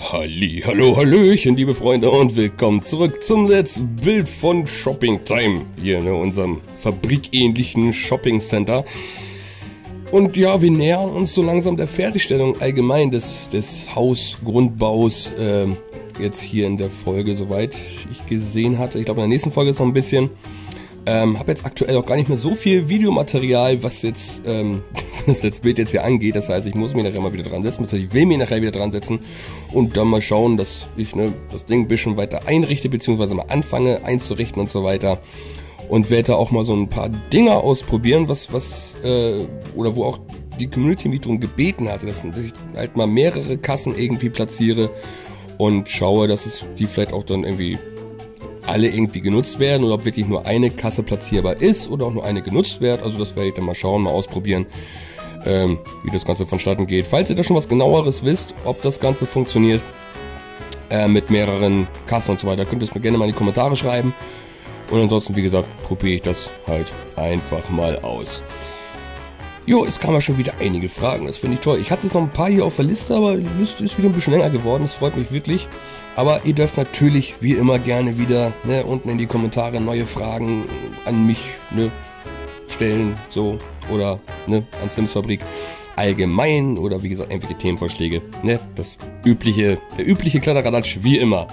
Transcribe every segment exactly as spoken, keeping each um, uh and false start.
Halli, hallo, hallöchen, liebe Freunde, und willkommen zurück zum Let's Build von Shopping Time. Hier in unserem fabrikähnlichen Shopping Center. Und ja, wir nähern uns so langsam der Fertigstellung allgemein des, des Hausgrundbaus. Äh, jetzt hier in der Folge, soweit ich gesehen hatte. Ich glaube, in der nächsten Folge ist noch ein bisschen. Ähm, habe jetzt aktuell auch gar nicht mehr so viel Videomaterial, was jetzt ähm, das Let's Build jetzt hier angeht. Das heißt, ich muss mich nachher mal wieder dran setzen. Das heißt, ich will mich nachher wieder dran setzen und dann mal schauen, dass ich ne, das Ding ein bisschen weiter einrichte, beziehungsweise mal anfange einzurichten und so weiter. Und werde da auch mal so ein paar Dinge ausprobieren, was, was, äh, oder wo auch die Community mich darum gebeten hatte, dass, dass ich halt mal mehrere Kassen irgendwie platziere und schaue, dass es die vielleicht auch dann irgendwie alle irgendwie genutzt werden oder ob wirklich nur eine Kasse platzierbar ist oder auch nur eine genutzt wird. Also das werde ich dann mal schauen, mal ausprobieren, ähm, wie das Ganze vonstatten geht. Falls ihr da schon was genaueres wisst, ob das Ganze funktioniert äh, mit mehreren Kassen und so weiter, könnt ihr es mir gerne mal in die Kommentare schreiben. Und ansonsten, wie gesagt, probiere ich das halt einfach mal aus. Jo, es kamen ja schon wieder einige Fragen, das finde ich toll. Ich hatte jetzt noch ein paar hier auf der Liste, aber die Liste ist wieder ein bisschen länger geworden, das freut mich wirklich. Aber ihr dürft natürlich, wie immer, gerne wieder ne, unten in die Kommentare neue Fragen an mich ne, stellen, so, oder ne, an Sims Fabrik allgemein, oder wie gesagt, irgendwelche Themenvorschläge, ne, das übliche, der übliche Kladderadatsch, wie immer.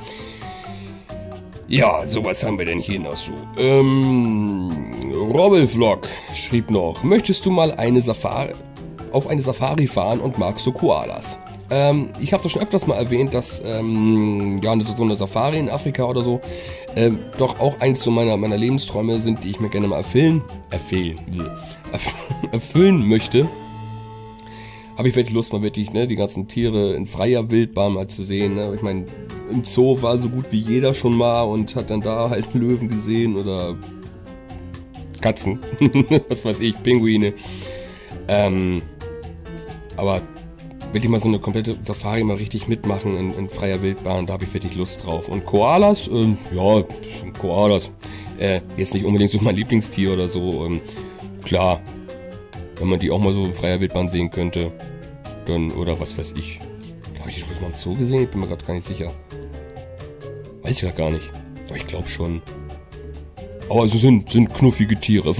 Ja, so was haben wir denn hier noch so? Ähm, Robbelvlog schrieb noch, möchtest du mal eine Safari, auf eine Safari fahren und magst du Koalas? Ähm, ich habe es schon öfters mal erwähnt, dass ähm, ja, so eine Safari in Afrika oder so ähm, doch auch eins so meiner, meiner Lebensträume sind, die ich mir gerne mal erfüllen, erfüllen, erfüllen möchte. Habe ich wirklich Lust, mal wirklich ne, die ganzen Tiere in freier Wildbahn mal zu sehen. Ne? Ich meine, im Zoo war so gut wie jeder schon mal und hat dann da halt Löwen gesehen oder Katzen, was weiß ich, Pinguine. Ähm, aber wirklich mal so eine komplette Safari mal richtig mitmachen in, in freier Wildbahn, da habe ich wirklich Lust drauf. Und Koalas, ähm, ja, Koalas, äh, jetzt nicht unbedingt so mein Lieblingstier oder so, ähm, klar, wenn man die auch mal so in freier Wildbahn sehen könnte, dann, oder was weiß ich. Habe ich die schon mal im Zoo gesehen? Ich bin mir gerade gar nicht sicher. Weiß ich gar nicht. Aber ich glaube schon. Aber es sind, sind knuffige Tiere.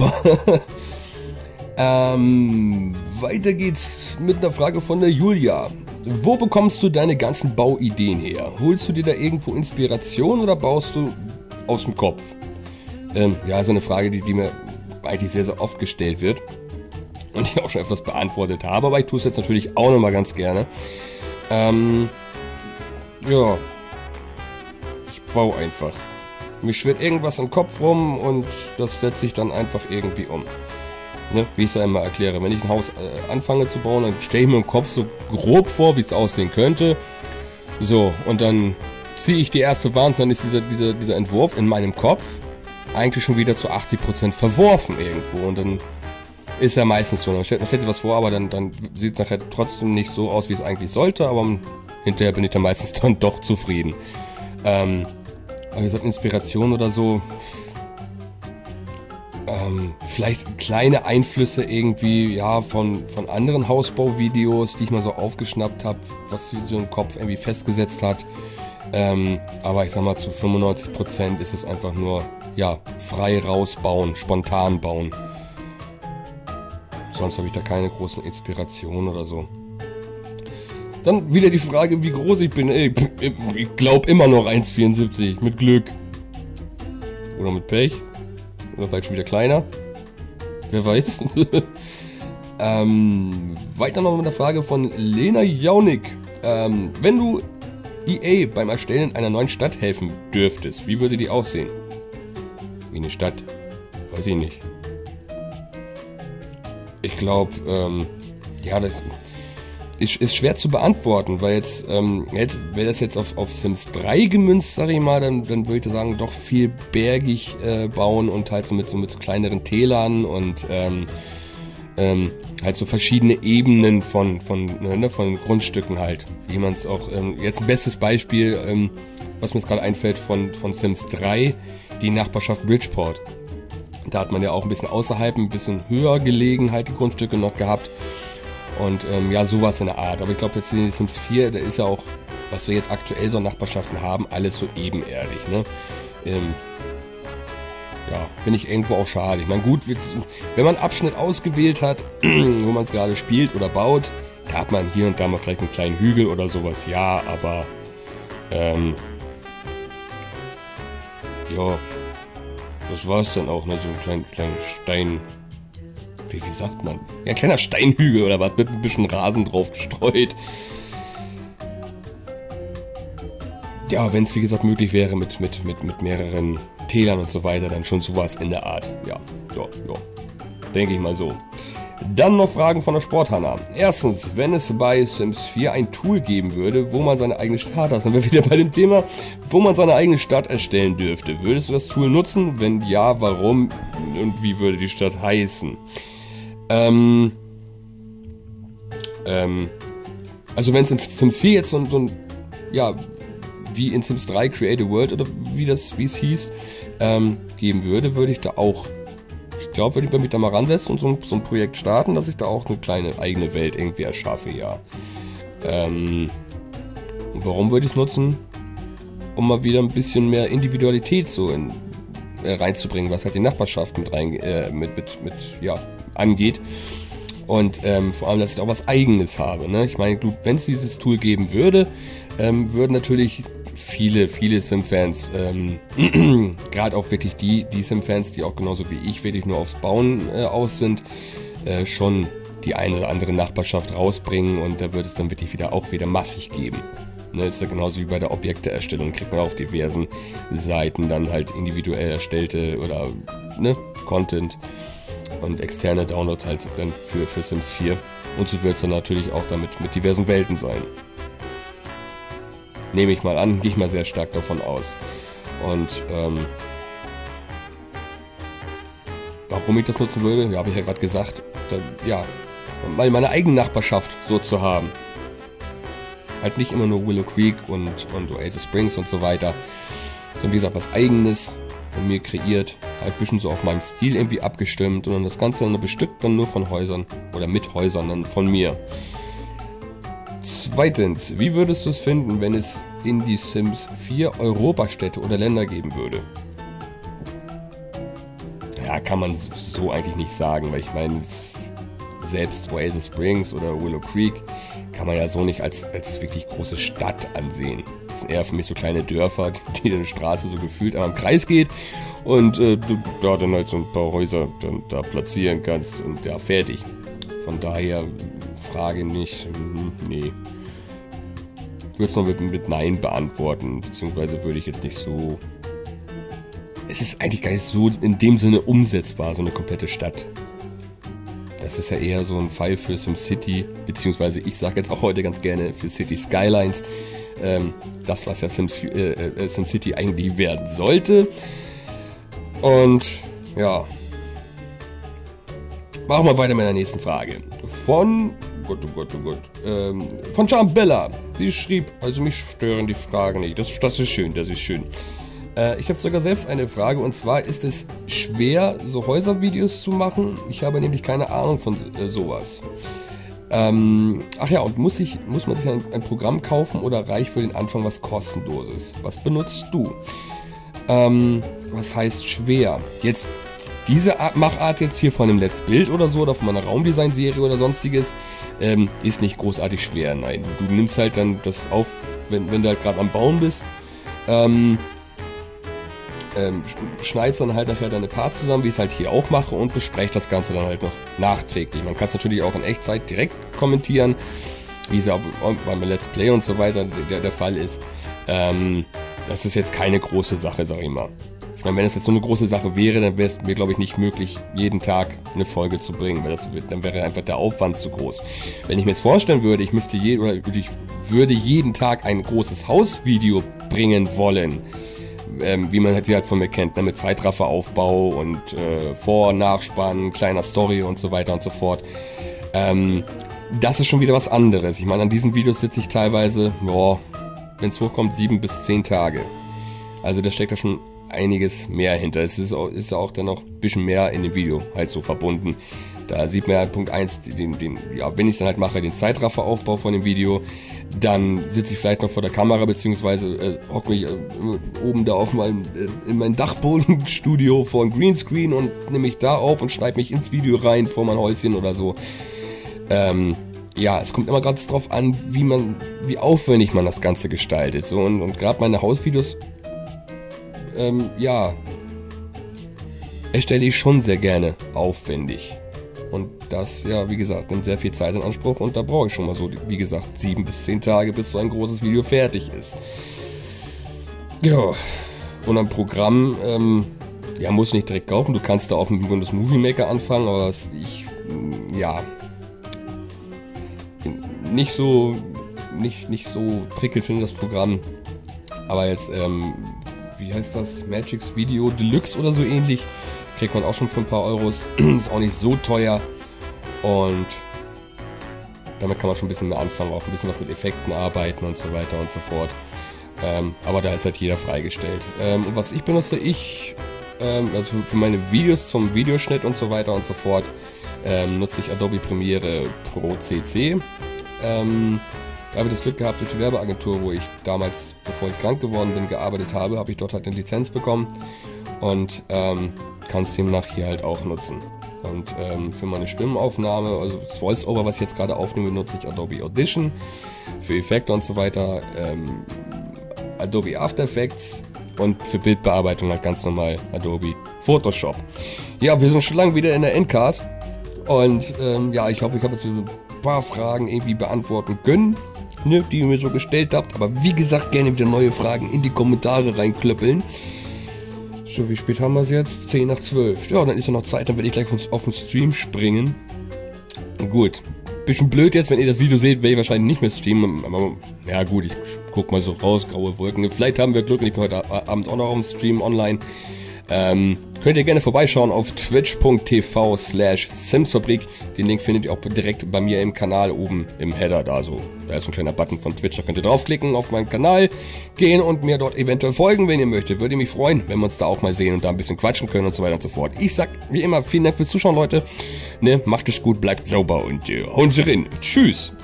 ähm, weiter geht's mit einer Frage von der Julia. Wo bekommst du deine ganzen Bauideen her? Holst du dir da irgendwo Inspiration oder baust du aus dem Kopf? Ähm, ja, ist eine Frage, die, die mir eigentlich sehr, sehr oft gestellt wird. Und ich auch schon öfters beantwortet habe. Aber ich tue es jetzt natürlich auch nochmal ganz gerne. Ähm, ja. Bau einfach. Mir schwirrt irgendwas im Kopf rum und das setze ich dann einfach irgendwie um. Ne? Wie ich es ja immer erkläre. Wenn ich ein Haus äh, anfange zu bauen, dann stelle ich mir im Kopf so grob vor, wie es aussehen könnte. So, und dann ziehe ich die erste Wand, dann ist dieser, dieser, dieser Entwurf in meinem Kopf eigentlich schon wieder zu achtzig Prozent verworfen irgendwo. Und dann ist ja meistens so. Man stellt, man stellt sich was vor, aber dann, dann sieht es nachher trotzdem nicht so aus, wie es eigentlich sollte. Aber hinterher bin ich dann meistens dann doch zufrieden. Ähm, Aber wie gesagt, Inspiration oder so, ähm, vielleicht kleine Einflüsse irgendwie, ja, von, von anderen Hausbauvideos, die ich mal so aufgeschnappt habe, was sich so im Kopf irgendwie festgesetzt hat. Ähm, aber ich sag mal, zu fünfundneunzig Prozent ist es einfach nur, ja, frei rausbauen, spontan bauen. Sonst habe ich da keine großen Inspirationen oder so. Dann wieder die Frage, wie groß ich bin. Ey, ich glaube immer noch eins Komma vierundsiebzig. Mit Glück. Oder mit Pech. Oder vielleicht schon wieder kleiner. Wer weiß. ähm, weiter noch mit der Frage von Lena Jaunik. Ähm, wenn du E A beim Erstellen einer neuen Stadt helfen dürftest, wie würde die aussehen? Wie eine Stadt? Weiß ich nicht. Ich glaube, ähm, ja, das... Ist, ist schwer zu beantworten, weil jetzt, ähm, jetzt wäre das jetzt auf, auf Sims drei gemünzt, sag ich mal, dann, dann würde ich sagen, doch viel bergig äh, bauen und halt so mit, so mit so kleineren Tälern und ähm, ähm, halt so verschiedene Ebenen von, von, ne, von Grundstücken halt. Wie man es auch, ähm, jetzt ein bestes Beispiel, ähm, was mir jetzt gerade einfällt von, von Sims drei, die Nachbarschaft Bridgeport. Da hat man ja auch ein bisschen außerhalb, ein bisschen höher gelegen halt die Grundstücke noch gehabt. Und ähm, ja, sowas in der Art. Aber ich glaube jetzt in Sims vier, da ist ja auch, was wir jetzt aktuell so an Nachbarschaften haben, alles so ebenerdig, ne? Ähm, ja, finde ich irgendwo auch schade. Ich meine, gut, wenn man einen Abschnitt ausgewählt hat, wo man es gerade spielt oder baut, da hat man hier und da mal vielleicht einen kleinen Hügel oder sowas, ja, aber ähm, ja, das war es dann auch, ne? So ein kleiner klein Stein, wie, wie sagt man? Ja, ein kleiner Steinhügel oder was, mit ein bisschen Rasen drauf gestreut. Ja, wenn es wie gesagt möglich wäre mit, mit, mit, mit mehreren Tälern und so weiter, dann schon sowas in der Art. Ja, ja, ja. Denke ich mal so. Dann noch Fragen von der Sporthanna. Erstens, wenn es bei Sims vier ein Tool geben würde, wo man seine eigene Stadt, da sind wir wieder bei dem Thema, wo man seine eigene Stadt erstellen dürfte. Würdest du das Tool nutzen? Wenn ja, warum? Und wie würde die Stadt heißen? Ähm, ähm, also wenn es in Sims vier jetzt so, so ein, ja, wie in Sims drei Create a World oder wie das, wie es hieß, ähm, geben würde, würde ich da auch, ich glaube, würde ich mich da mal ransetzen und so ein, so ein Projekt starten, dass ich da auch eine kleine eigene Welt irgendwie erschaffe, ja. Ähm, und warum würde ich es nutzen? Um mal wieder ein bisschen mehr Individualität so in, äh, reinzubringen, was halt die Nachbarschaft mit rein, äh, mit, mit, mit, ja, angeht. Und ähm, vor allem, dass ich auch was Eigenes habe, ne? Ich meine, wenn es dieses Tool geben würde, ähm, würden natürlich viele, viele Sim-Fans, ähm, gerade auch wirklich die, die Sim-Fans, die auch genauso wie ich wirklich nur aufs Bauen äh, aus sind, äh, schon die eine oder andere Nachbarschaft rausbringen und da wird es dann wirklich wieder auch wieder massig geben. Ne, ist ja genauso wie bei der Objekteerstellung, kriegt man auf diversen Seiten dann halt individuell erstellte oder ne, Content und externe Downloads halt dann für, für Sims vier. Und so wird es dann natürlich auch damit mit diversen Welten sein. Nehme ich mal an, gehe ich mal sehr stark davon aus. Und ähm, warum ich das nutzen würde, ja, habe ich ja gerade gesagt, da, ja, mal meine eigene Nachbarschaft so zu haben. Halt nicht immer nur Willow Creek und, und Oasis Springs und so weiter, sondern wie gesagt, was Eigenes von mir kreiert, halt ein bisschen so auf meinem Stil irgendwie abgestimmt und dann das Ganze dann bestückt dann nur von Häusern oder mit Häusern dann von mir. Zweitens, wie würdest du es finden, wenn es in die Sims vier Europastädte oder Länder geben würde? Ja, kann man so eigentlich nicht sagen, weil ich meine, selbst Oasis Springs oder Willow Creek kann man ja so nicht als, als wirklich große Stadt ansehen. Das sind eher für mich so kleine Dörfer, die eine Straße so gefühlt am Kreis geht und äh, du da dann halt so ein paar Häuser dann da platzieren kannst und ja, fertig. Von daher Frage nicht, nee. Ich würde es noch mit, mit Nein beantworten, beziehungsweise würde ich jetzt nicht so... Es ist eigentlich gar nicht so in dem Sinne umsetzbar, so eine komplette Stadt. Das ist ja eher so ein Fall für SimCity, beziehungsweise ich sage jetzt auch heute ganz gerne für City Skylines. Ähm, das, was ja Sims, äh, äh, SimCity eigentlich werden sollte. Und ja... Machen wir weiter mit der nächsten Frage. Von, oh Gott, oh Gott, oh Gott, ähm, von Jambella. Sie schrieb, also mich stören die Fragen nicht. Das, das ist schön, das ist schön. Äh, ich habe sogar selbst eine Frage und zwar ist es schwer, so Häuservideos zu machen. Ich habe nämlich keine Ahnung von äh, sowas. Ähm, ach ja, und muss, ich, muss man sich ein, ein Programm kaufen oder reicht für den Anfang was kostenloses? Was benutzt du? Ähm, was heißt schwer? Jetzt diese Art, Machart jetzt hier von einem Let's Build oder so oder von meiner Raumdesign-Serie oder sonstiges ähm, ist nicht großartig schwer. Nein, du, du nimmst halt dann das auf, wenn, wenn du halt gerade am Bauen bist, ähm, ähm, schneidest dann halt nachher deine Parts zusammen, wie ich es halt hier auch mache und bespreche das Ganze dann halt noch nachträglich. Man kann es natürlich auch in Echtzeit direkt kommentieren, wie es ja beim Let's Play und so weiter der, der Fall ist. Ähm, das ist jetzt keine große Sache, sag ich mal. Ich meine, wenn es jetzt so eine große Sache wäre, dann wäre es mir, glaube ich, nicht möglich, jeden Tag eine Folge zu bringen, weil das, dann wäre einfach der Aufwand zu groß. Wenn ich mir jetzt vorstellen würde, ich müsste je, oder ich würde jeden Tag ein großes Hausvideo bringen wollen, ähm, wie man sie halt von mir kennt, ne, mit Zeitrafferaufbau und äh, Vor- und Nachspann, kleiner Story und so weiter und so fort. Ähm, das ist schon wieder was anderes. Ich meine, an diesen Videos sitze ich teilweise, boah, wenn es hochkommt, sieben bis zehn Tage. Also da steckt da schon einiges mehr hinter. Es ist auch, ist auch dann noch ein bisschen mehr in dem Video halt so verbunden. Da sieht man ja Punkt eins, den, den, ja, wenn ich es dann halt mache, den Zeitrafferaufbau von dem Video, dann sitze ich vielleicht noch vor der Kamera, beziehungsweise äh, hocke mich äh, oben da auf meinem, äh, in meinem Dachbodenstudio vor einem Greenscreen und nehme mich da auf und schneide mich ins Video rein vor mein Häuschen oder so. Ähm, ja, es kommt immer ganz drauf an, wie man, wie aufwendig man das Ganze gestaltet. So, und, und gerade meine Hausvideos, ähm, ja, erstelle ich schon sehr gerne aufwendig. Und das, ja, wie gesagt, nimmt sehr viel Zeit in Anspruch und da brauche ich schon mal so, wie gesagt, sieben bis zehn Tage, bis so ein großes Video fertig ist. Ja, und ein Programm, ähm, ja, muss nicht direkt kaufen. Du kannst da auch mit dem Windows Movie Maker anfangen, aber was ich, ja, nicht so, nicht, nicht so prickelnd finde, das Programm. Aber jetzt, ähm, wie heißt das? Magix Video Deluxe oder so ähnlich. Kriegt man auch schon für ein paar Euros. Ist auch nicht so teuer. Und damit kann man schon ein bisschen mehr anfangen, auch ein bisschen was mit Effekten arbeiten und so weiter und so fort. Ähm, aber da ist halt jeder freigestellt. Ähm, und was ich benutze, ich, ähm, also für meine Videos zum Videoschnitt und so weiter und so fort, ähm, nutze ich Adobe Premiere Pro C C. Ähm, da habe ich das Glück gehabt, durch die Werbeagentur, wo ich damals, bevor ich krank geworden bin, gearbeitet habe, habe ich dort halt eine Lizenz bekommen und ähm, kann es demnach hier halt auch nutzen. Und ähm, für meine Stimmenaufnahme, also das Voice-Over, was ich jetzt gerade aufnehme, nutze ich Adobe Audition, für Effekte und so weiter, ähm, Adobe After Effects und für Bildbearbeitung halt ganz normal Adobe Photoshop. Ja, wir sind schon lange wieder in der Endcard und ähm, ja, ich hoffe, ich habe jetzt ein paar Fragen irgendwie beantworten können, ne, die ihr mir so gestellt habt, aber wie gesagt, gerne wieder neue Fragen in die Kommentare reinklöppeln. So, wie spät haben wir es jetzt? zehn nach zwölf. Ja, dann ist ja noch Zeit, dann werde ich gleich auf den Stream springen. Gut. Bisschen blöd jetzt, wenn ihr das Video seht, werde ich wahrscheinlich nicht mehr streamen. Aber ja gut, ich guck mal so raus, graue Wolken. Vielleicht haben wir Glück und ich bin heute Abend auch noch auf dem Stream online. Ähm, könnt ihr gerne vorbeischauen auf twitch punkt tv slash simsfabrik. Den Link findet ihr auch direkt bei mir im Kanal oben im Header da so. Da ist ein kleiner Button von Twitch, da könnt ihr draufklicken, auf meinen Kanal gehen und mir dort eventuell folgen, wenn ihr möchtet. Würde mich freuen, wenn wir uns da auch mal sehen und da ein bisschen quatschen können und so weiter und so fort. Ich sag wie immer vielen Dank fürs Zuschauen, Leute. Ne, macht es gut, bleibt sauber und äh, hauen Sie rein. Tschüss.